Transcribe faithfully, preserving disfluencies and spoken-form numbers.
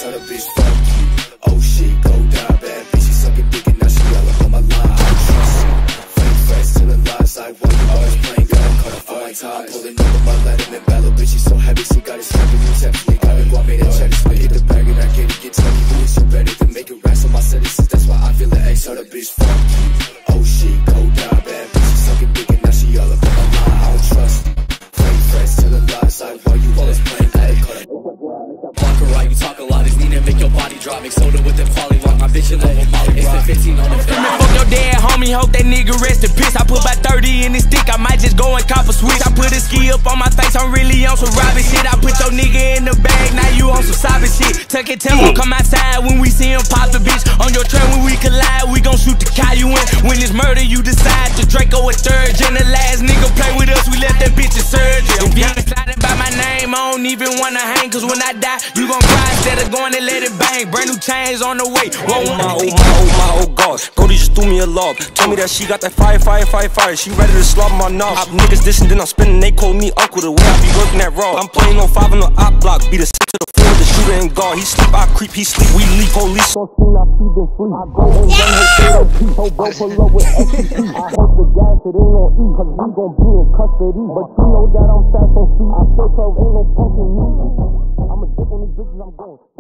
tell the bitch fuck you. Oh shit, go die, bad bitch, she sucking dick and now she all up on my line. I don't trust you. Fake fresh till the lies like what you always playing. Got caught up on my time, pulling over my Letterman Bella, bitch, she so heavy, she got it snapping, you exceptionally got it. Go, I made a check, split, hit the bag and I get it, get tell me who is you ready to make it rap on my sentences. That's why I feel the X, tell the bitch fuck you. Oh shit, go die, bad bitch, she sucking dick and now she all up on my line. I don't trust you. Fake fresh till the lies like what you always playing. Got it caught up. Walk around, you talk a lot, it's need to make your body drop. Make soda with them poly rock, my bitch in love with Molly. It's the fifteen on the film. Fuck your dad, homie, hope that nigga rest in peace. I put about thirty in his stick, I might just go and cop a switch. I put a ski up on my face, I'm really on some robbing shit. I put your nigga in the bag, now you on some sobbing shit. Tuck it, tell him come outside when we see him pop the bitch. On your train when we collide, we gon' shoot the car you in. When it's murder, you decide to Draco a third. And the last nigga play with us, we left that bitch in surgery. If you ain't sliding by my name, I don't even wanna hang. Cause when I die, you gon' cry instead of going and let it bang. Brand new chains on the way. Whoa, oh my, oh my, oh my, oh God. Cody just threw me a lob. Told me that she got that fire, fire, fire, fire. She ready to slaughter my knob. Niggas dissing, then I'm spinning, they call me uncle. The way I be working that raw. I'm playing on five on the op block. Be the six to the four, the shooter ain't guard. He sleep, I creep, he sleep, we leak. Police on scene, I feed them free. I go and run her straight on P. Ho, bro, pull up with S C P. I hope the gas, it ain't on E. Cause we gon' be in custody. But you know that I'm fast on feet. I feel twelve, ain't no punkin' me. I'm a dip on these bitches, I'm going.